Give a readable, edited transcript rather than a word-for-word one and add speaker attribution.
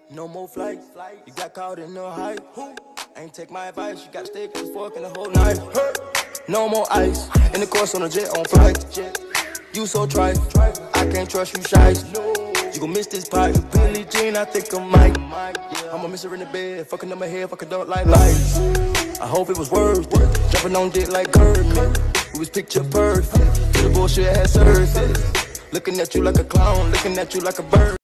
Speaker 1: No more flight. You got caught in the hype. Ain't take my advice. You got steak and fork and the whole night. No more ice. In the course on a jet on flight. You so trite. I can't trust you, shice. You gon' miss this pipe. Billie Jean, I think I might. I'ma miss her in the bed. Fucking up my head. Fucking don't like lights. I hope it was worth it. Jumping on dick like Kirkman. We was picture perfect. The bullshit had surfaced. Looking at you like a clown. Looking at you like a bird.